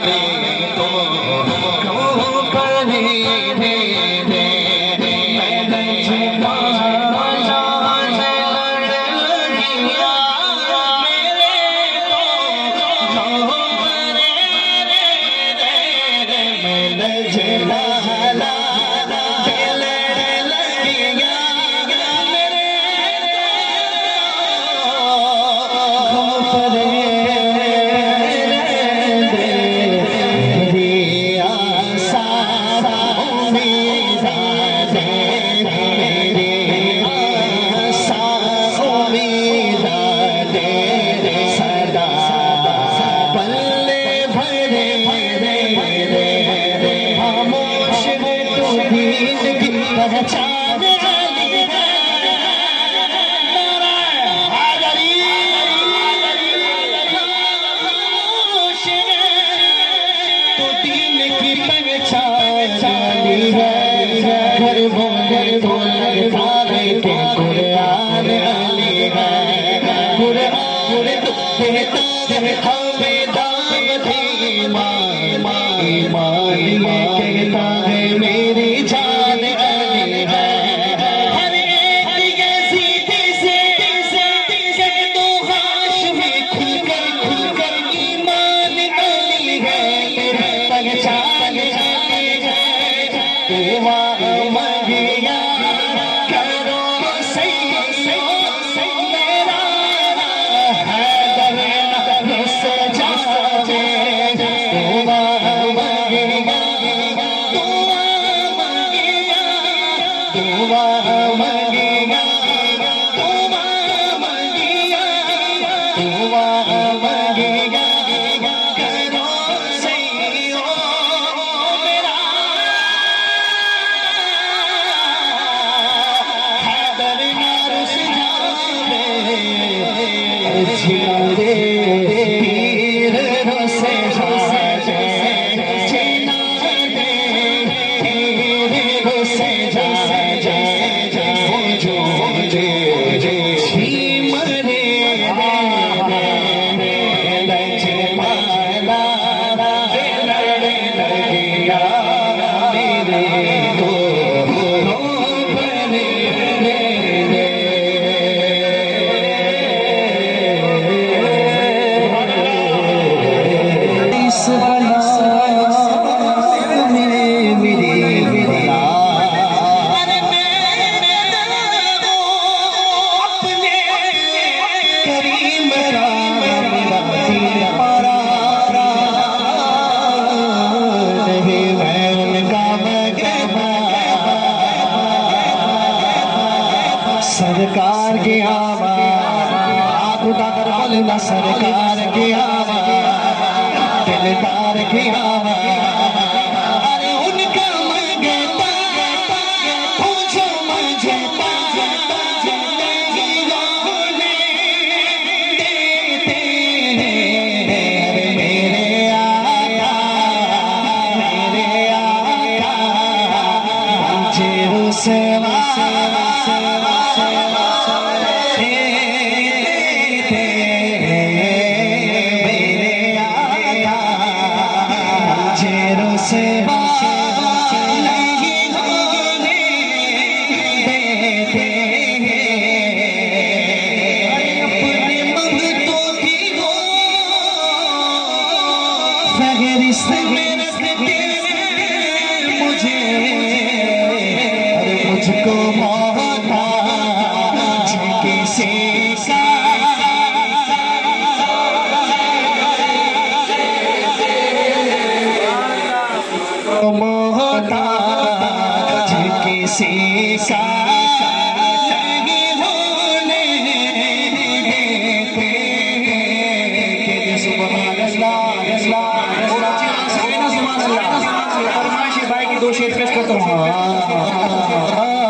कहता है मेरी जान अली है। हर एक सीधे से तो हाश में खुलकर ईमान अली है। पहचान अली है। मगिया करो सही मेरा हैदर नस जावे। सरकार की आवाज़ हाथ उठाकर बोलना, सरकार की आवाज़, दिलदार की आवाज़। अरे उनका मंगता पूछो मंगता देते हैं। मेरे आका मुझे रुसवा मुझको मोहताज किसी का मोहताज किसी का नहीं होने देते। सुभान अल्लाह। फरमाइशी भाई की दो शेर पेश करता हूँ।